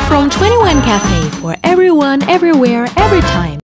from 21 Café for everyone, everywhere, every time.